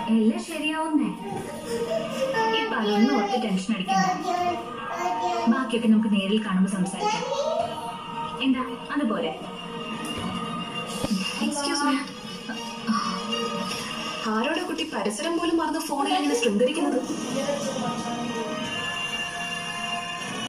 എല്ലാം ശരിയാവുന്നേ. ഇപ്പൊ അതൊന്നും ഓർത്ത് ടെൻഷൻ അടിക്കണ്ട. ബാക്കിയൊക്കെ നമുക്ക് നേരിൽ കാണുമ്പോൾ സംസാരിക്കാം. എന്താ അതുപോലെ? എക്സ്ക്യൂസ് മീ, ആരോടെ കുട്ടി പരിസരം പോലും മറന്ന് ഫോണിൽ ഇങ്ങനെ ശൃംഗരിക്കുന്നത്?